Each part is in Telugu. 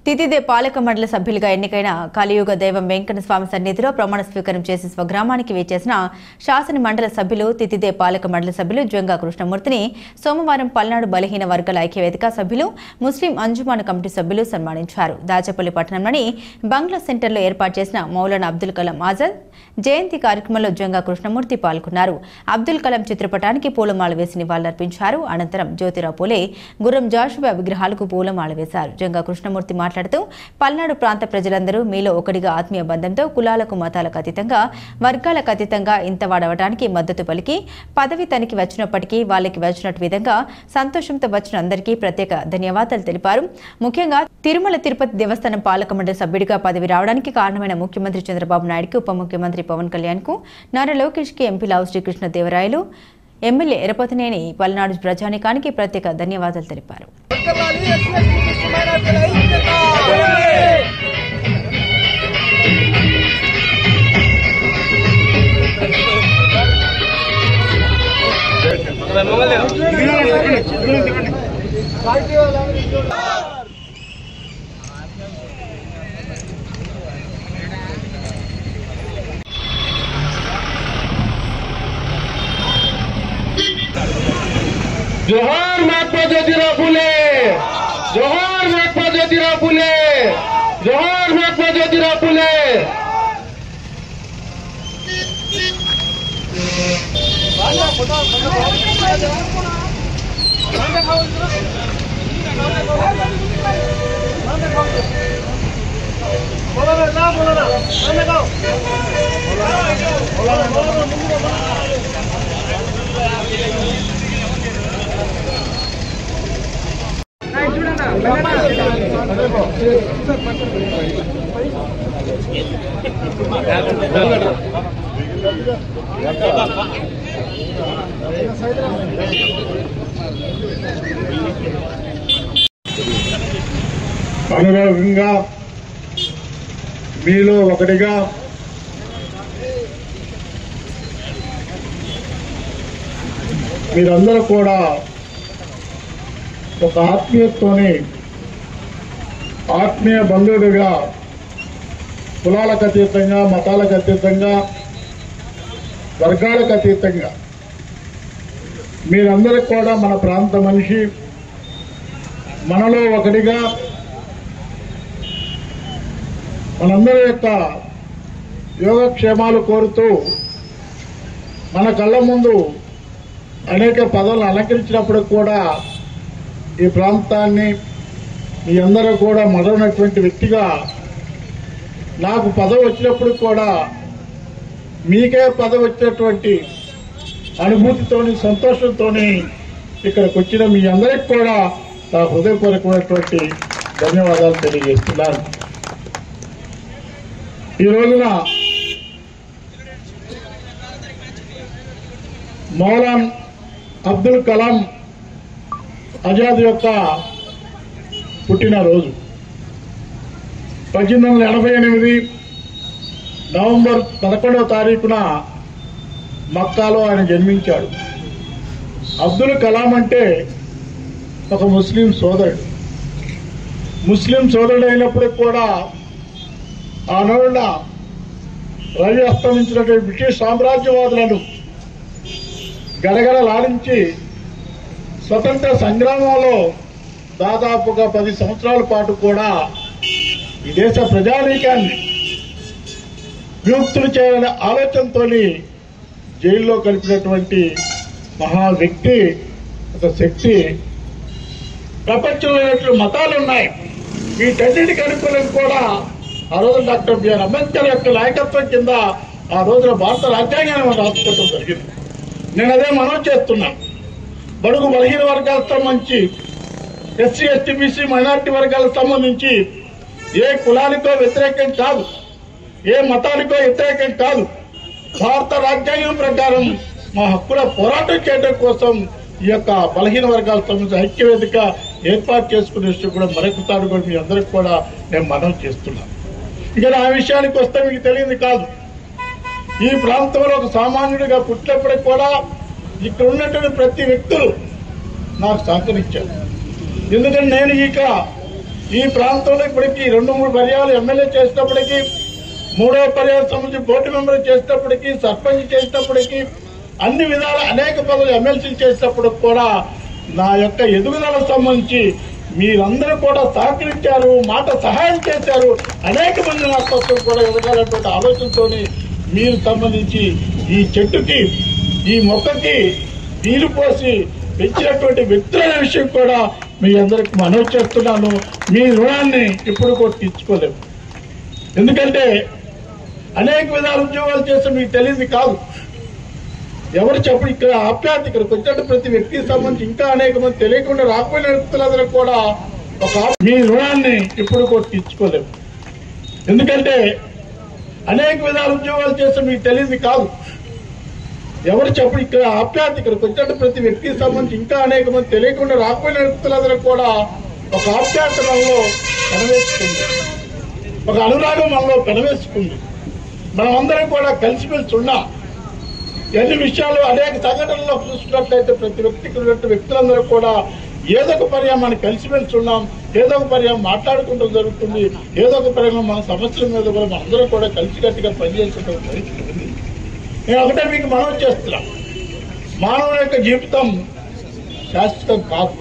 తితిదే పాలక మండలి సభ్యులుగా ఎన్నికైన కలియుగ దైవం వెంకట స్వామి సన్నిధిలో ప్రమాణ స్వీకారం చేసి స్వగ్రామానికి వేచేసిన శాసన మండలి సభ్యులు తితిదే పాలక మండలి సభ్యులు జంగా కృష్ణమూర్తిని సోమవారం పల్నాడు బలహీన వర్గాల ఐక్యవేదిక సభ్యులు ముస్లిం అంజుమాన్ కమిటీ సభ్యులు సన్మానించారు. దాచపల్లి పట్టణంలోని బంగ్లా సెంటర్లో ఏర్పాటు చేసిన మౌలానా అబ్దుల్ కలాం ఆజాద్ జయంతి కార్యక్రమంలో జంగా కృష్ణమూర్తి పాల్గొన్నారు. అబ్దుల్ కలాం చిత్రపటానికి పూలమాల వేసి నివాళులర్పించారు. అనంతరం జ్యోతిరావు పూలే, గుర్రం జాషువా విగ్రహాలకు పూలమాల వేశారు. జంగా కృష్ణమూర్తి మాట్లాడుతూ పల్నాడు ప్రాంత ప్రజలందరూ మీలో ఒకటిగా ఆత్మీయ బంధంతో కులాలకు మతాలకు అతీతంగా వర్గాలకు అతీతంగా ఇంత వాడవడానికి మద్దతు పలికి పదవి తనకి వచ్చినప్పటికీ వాళ్ళకి వచ్చినట్టు విధంగా సంతోషంతో వచ్చిన అందరికీ ప్రత్యేక ధన్యవాదాలు తెలిపారు. ముఖ్యంగా తిరుమల తిరుపతి దేవస్థానం పాలక మండలి సభ్యుడిగా పదవి రావడానికి కారణమైన ముఖ్యమంత్రి చంద్రబాబు నాయుడుకి, ఉప ముఖ్యమంత్రి పవన్ కళ్యాణ్ కు, నారా లోకేష్ కి, ఎంపీ లావు శ్రీకృష్ణదేవరాయలు, ఎమ్మెల్యే ఎరపతినేని పల్నాడు ప్రజానికానికి ప్రత్యేక ధన్యవాదాలు తెలిపారు. जोहार महात्मा ज्योतिराव फुले, जोहार महात्मा ज्योतिराव फुले, जोहार महात्मा ज्योतिराव फुले। అనుభవంగా మీలో ఒకటిగా మీరందరూ కూడా ఒక ఆత్మీయతతోని ఆత్మీయ బంధువుడిగా కులాలకు అతీతంగా, మతాలకు అతీతంగా, వర్గాలకు అతీతంగా మీరందరూ కూడా మన ప్రాంత మనిషి, మనలో ఒకటిగా మనందరి యొక్క యోగక్షేమాలు కోరుతూ మన కళ్ళ ముందు అనేక పదవులను అలంకరించినప్పుడు కూడా ఈ ప్రాంతాన్ని మీ అందరూ కూడా మొదలైనటువంటి వ్యక్తిగా నాకు పదవి వచ్చినప్పుడు కూడా మీకే పదవి వచ్చినటువంటి అనుభూతితోని, సంతోషంతోని ఇక్కడికి వచ్చిన మీ అందరికి కూడా నా హృదయపూర్వకమైనటువంటి ధన్యవాదాలు తెలియజేస్తున్నాను. ఈ రోజున మౌలానా అబ్దుల్ కలాం ఆజాద్ యొక్క పుట్టినరోజు 1888 నవంబర్ 11వ తారీఖున మక్కాలో ఆయన జన్మించాడు. అబ్దుల్ కలాం అంటే ఒక ముస్లిం సోదరుడు. ముస్లిం సోదరుడు అయినప్పటికీ కూడా ఆనాడున రవి అస్తమించినటువంటి బ్రిటిష్ సామ్రాజ్యవాదులను గడగడలాడించి స్వతంత్ర సంగ్రామంలో దాదాపుగా 10 సంవత్సరాల పాటు కూడా ఈ దేశ ప్రజానీకాన్ని విముక్తులు చేయాలనే ఆలోచనతో జైల్లో కలిపినటువంటి మహా వ్యక్తి, ఒక శక్తి. ప్రపంచంలో మతాలు ఉన్నాయి, వీటన్నిటికి అనుకూలం కూడా ఆ రోజు డాక్టర్ బిఆర్ అంబేద్కర్ యొక్క నాయకత్వం కింద ఆ రోజున భారత రాజ్యాంగాన్ని రాసుకోవడం జరిగింది. నేను అదే మనవి చేస్తున్నాను. బడుగు బలహీన వర్గాలకు సంబంధించి, ఎస్సీ, ఎస్టీ, బీసీ, మైనారిటీ వర్గాలకు సంబంధించి ఏ కులానికో వ్యతిరేకం కాదు, ఏ మతానికో వ్యతిరేకం కాదు. భారత రాజ్యాంగం ప్రకారం మా హక్కుల పోరాటం చేయడం కోసం ఈ యొక్క బలహీన వర్గాలకు సంబంధించి ఐక్యవేదిక ఏర్పాటు చేసుకునే విషయం కూడా మరొకసారి కూడా మీ అందరికి కూడా నేను మనవి చేస్తున్నాను. ఇక ఆ విషయానికి వస్తే మీకు తెలియదు కాదు, ఈ ప్రాంతంలో ఒక సామాన్యుడిగా పుట్టినప్పటికి కూడా ఇక్కడ ఉన్నటువంటి ప్రతి వ్యక్తులు నాకు సహకరించారు. ఎందుకంటే నేను ఇక ఈ ప్రాంతంలో ఇప్పటికీ 2-3 పర్యాలు ఎమ్మెల్యే చేసినప్పటికీ, 3వ పర్యాయం సంబంధించి బోర్డు మెంబర్ చేసినప్పటికీ, సర్పంచ్ చేసినప్పటికీ, అన్ని విధాల అనేక పదవులు ఎమ్మెల్సీ చేసినప్పుడు కూడా నా యొక్క ఎదుగుదలకు సంబంధించి మీరందరూ కూడా సహకరించారు, మాట సహాయం చేశారు. అనేక మంది నా కోసం కూడా ఎదగాలన్నటువంటి ఆలోచనతో మీరు సంబంధించి ఈ చెట్టుకి, ఈ మొక్కకి నీరు పోసి పెంచినటువంటి వ్యక్తులైన విషయం కూడా మీ అందరికి మనవి చేస్తున్నాను. మీ రుణాన్ని ఇప్పుడు కూడా తీర్చుకోలేము. ఎందుకంటే అనేక విధాల ఉద్యోగాలు చేస్తే మీకు తెలియదు కాదు. ఎవరు చెప్పు ఇక్కడ ఆప్యాయత ఇక్కడికి వచ్చినట్టు ప్రతి వ్యక్తికి సంబంధించి ఇంకా అనేక మంది తెలియకుండా రాకపోయిన వ్యక్తులందరూ కూడా మీ రుణాన్ని ఇప్పుడు కూడా తీర్చుకోలేము. ఎందుకంటే అనేక విధాల ఉద్యోగాలు చేస్తే మీకు తెలియదు కాదు. ఎవరు చెప్పు ఇక్కడ ఆప్యాయత ఇక్కడికి వచ్చినట్టు ప్రతి వ్యక్తికి సంబంధించి ఇంకా అనేక మంది తెలియకుండా రాకపోయిన వ్యక్తులందరూ కూడా ఒక ఆప్యాయత మనలో పెనవేసుకుంది, ఒక అనురాగం మనలో పెనవేసుకుంది. మనం అందరం కూడా కలిసిమెలిసి ఉన్నాం. ఎన్ని విషయాలు అనేక సంఘటనల్లో చూసుకున్నట్లయితే ప్రతి వ్యక్తికి ఉన్నట్టు వ్యక్తులందరూ కూడా ఏదో ఒక పర్యాయం మనం కలిసిమెలిసి ఉన్నాం, ఏదో ఒక పర్యాయం మాట్లాడుకుంటూ జరుగుతుంది, ఏదో ఒక పర్యాయం మన సమస్యల మీద కూడా మనందరం కూడా కలిసికట్టుగా పనిచేసుకుంటూ పరిస్థితి ఉంది. నేను ఒకటే మీకు మనవి చేస్తున్నా, మానవుల యొక్క జీవితం శాశ్వతం కాదు.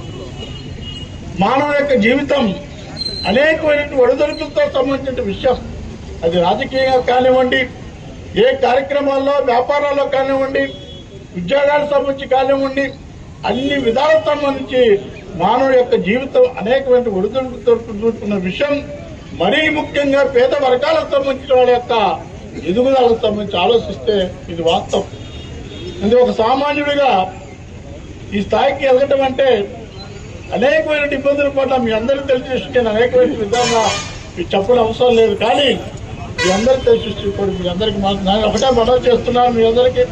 మానవుల యొక్క జీవితం అనేకమైన ఒడిదొడుకులతో సంబంధించిన విషయం. అది రాజకీయంగా కానివ్వండి, ఏ కార్యక్రమాల్లో వ్యాపారాల్లో కానివ్వండి, ఉద్యోగాలకు సంబంధించి కానివ్వండి, అన్ని విధాలకు సంబంధించి మానవుడి యొక్క జీవితం అనేకమైన ఒడిదుడుకులతో కూడుకున్న విషయం. మరీ ముఖ్యంగా పేద వర్గాలకు సంబంధించిన వాళ్ళ యొక్క ఎదుగుదలకు సంబంధించి ఆలోచిస్తే ఇది వాస్తవం. ఇది ఒక సామాన్యుడిగా ఈ స్థాయికి ఎదగటం అంటే అనేకమైన ఇబ్బందులు పడ్డా మీ అందరూ తెలిసి నేను అనేకమైన విధంగా చెప్పడం అవసరం లేదు. కానీ మీ అందరూ తెలిసి ఇప్పుడు మీ అందరికి నేను ఒకటే మనవి చేస్తున్నాను. మీ అందరికీ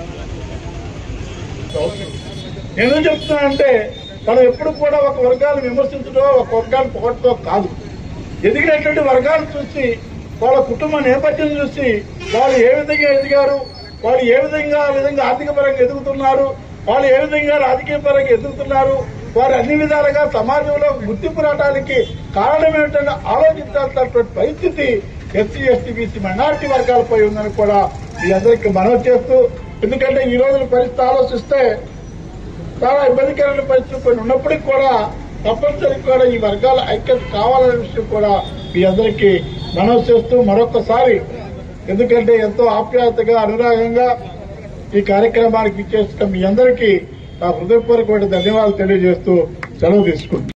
నేను చెప్తున్నానంటే మనం ఎప్పుడు కూడా ఒక వర్గాన్ని విమర్శించడో ఒక వర్గాన్ని పొగట్టో కాదు. ఎదిగినటువంటి వర్గాలు చూసి, వాళ్ళ కుటుంబ నేపథ్యం చూసి, వాళ్ళు ఏ విధంగా ఎదిగారు, వాళ్ళు ఏ విధంగా ఆర్థిక పరంగా ఎదుగుతున్నారు, వాళ్ళు ఏ విధంగా రాజకీయ పరంగా ఎదుగుతున్నారు, వారు అన్ని విధాలుగా సమాజంలో గుర్తింపు రావడానికి కారణం ఏమిటని ఆలోచించాల్సినటువంటి పరిస్థితి ఎస్సీ, ఎస్టీ, బీసీ మైనారిటీ వర్గాలపై ఉందని కూడా మీ అందరికీ మనవి చేస్తూ, ఎందుకంటే ఈ రోజుల పరిస్థితి ఆలోచిస్తే చాలా ఇబ్బందికరమైన పరిస్థితులు కొన్ని ఉన్నప్పటికీ కూడా తప్పనిసరిగా కూడా ఈ వర్గాల ఐక్యత కావాలనే విషయం కూడా మీ అందరికీ మనవి చేస్తూ మరొకసారి, ఎందుకంటే ఎంతో ఆప్యాయతగా అనురాగంగా ఈ కార్యక్రమానికి ఇచ్చేసిన మీ అందరికీ నా హృదయపూర్వకమైన ధన్యవాదాలు తెలియజేస్తూ సెలవు తీసుకుంటున్నాను.